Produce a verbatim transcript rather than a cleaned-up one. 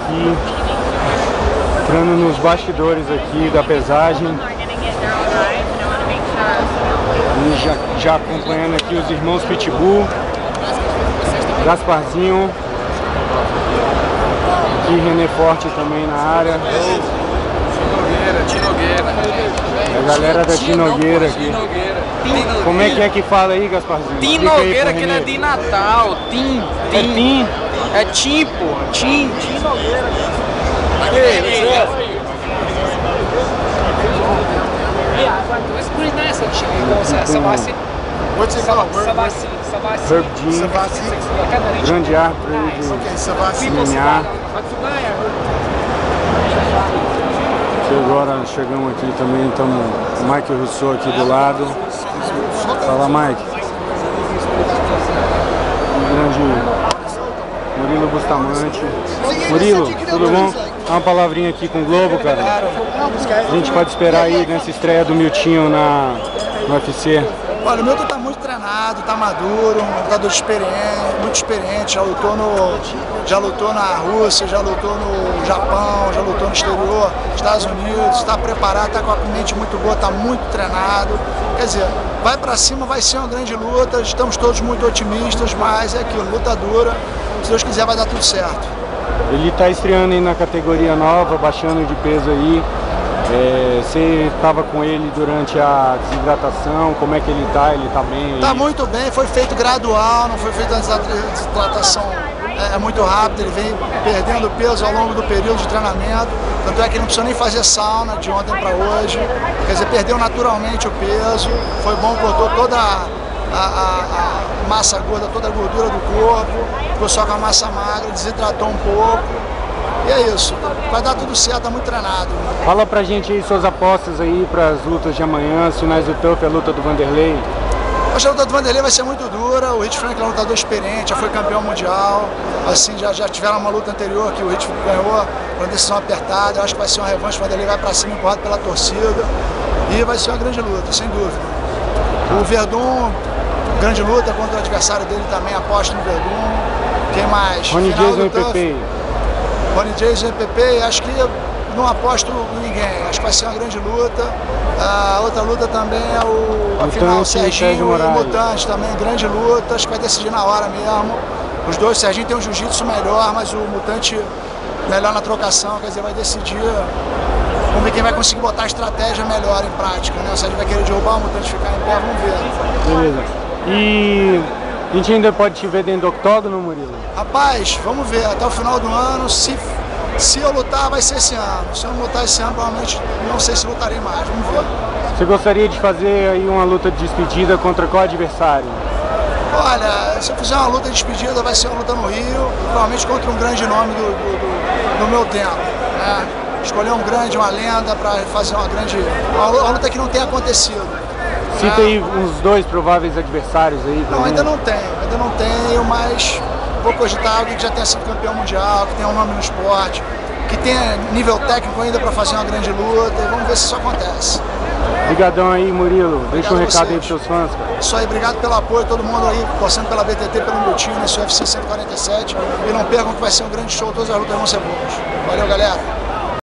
aqui, entrando nos bastidores aqui da pesagem. E já, já acompanhando aqui os irmãos Pitbull, Gasparzinho, aqui René Forte também na área. A galera da Tinogueira aqui. Como é que é que fala aí, Gasparzinho? Tinogueira, que ele é de Natal. Tim, É Tim? É Tim, pô. Tim, Tinogueira. It's pretty nice actually. Savassi. What's it called? Savassi. Savassi. Herb Jean, grande árvore aí de semear. E agora chegamos aqui também, estamos o Mike Rousseau aqui do lado. Fala, Mike. O grande Murilo Bustamante. Murilo, tudo bom? Dá uma palavrinha aqui com o Globo, cara. A gente pode esperar aí nessa estreia do Miltinho na, no U F C. Olha, o Milton tá muito treinado, tá maduro, um lutador experiente, muito experiente, já lutou, no, já lutou na Rússia, já lutou no Japão, já lutou no exterior, Estados Unidos, está preparado, tá com a mente muito boa, tá muito treinado. Quer dizer, vai pra cima, vai ser uma grande luta, estamos todos muito otimistas, mas é aquilo, luta dura, se Deus quiser vai dar tudo certo. Ele tá estreando aí na categoria nova, baixando de peso aí. É, você estava com ele durante a desidratação, como é que ele tá? Ele tá bem? Tá muito bem, foi feito gradual, não foi feita a desidratação é, é muito rápida, ele vem perdendo peso ao longo do período de treinamento, tanto é que ele não precisou nem fazer sauna de ontem para hoje, quer dizer, perdeu naturalmente o peso, foi bom, cortou toda a, a, a massa gorda, toda a gordura do corpo, ficou só com a massa magra, desidratou um pouco. E é isso, vai dar tudo certo, tá muito treinado. Fala pra gente aí suas apostas aí para as lutas de amanhã, os finais do Tough, a luta do Vanderlei. Acho que a luta do Vanderlei vai ser muito dura, o Rich Franklin é um lutador experiente, já foi campeão mundial, assim, já, já tiveram uma luta anterior que o Rich ganhou, uma decisão apertada, eu acho que vai ser uma revanche, o Vanderlei vai pra cima, empurrado pela torcida, e vai ser uma grande luta, sem dúvida. O Verdun, grande luta contra o adversário dele também, aposto no Verdun. Quem mais? Ronnie Jason e Pepe. Ronnie Jason e P P, acho que não aposto em ninguém, acho que vai ser uma grande luta. A outra luta também é o a final, o Serginho e o Mutante também, grande luta, acho que vai decidir na hora mesmo. Os dois, o Serginho tem um jiu-jitsu melhor, mas o Mutante melhor na trocação, quer dizer, vai decidir. Vamos ver quem vai conseguir botar a estratégia melhor em prática, né? O Serginho vai querer derrubar o Mutante ficar em pé, vamos ver. Beleza. E a gente ainda pode te ver dentro do octógono, Murilo? Rapaz, vamos ver, até o final do ano, se, se eu lutar vai ser esse ano, se eu não lutar esse ano provavelmente não sei se lutarei mais, vamos ver. Você gostaria de fazer aí uma luta de despedida contra qual adversário? Olha, se eu fizer uma luta de despedida vai ser uma luta no Rio, provavelmente contra um grande nome do, do, do, do meu tempo, né? Escolher um grande, uma lenda para fazer uma grande, uma, uma luta que não tenha acontecido. Cita aí uns dois prováveis adversários aí. Não, ainda não tenho, ainda não tenho, mas vou cogitar alguém que já tenha sido campeão mundial, que tenha um nome no esporte, que tenha nível técnico ainda para fazer uma grande luta, e vamos ver se isso acontece. Obrigadão aí, Murilo. Obrigado. Deixa um recado aí pros seus fãs, cara. Isso aí, obrigado pelo apoio, todo mundo aí torcendo pela B T T, pelo Miltinho, nesse U F C cento e quarenta e sete, e não percam que vai ser um grande show, todas as lutas vão ser boas. Valeu, galera!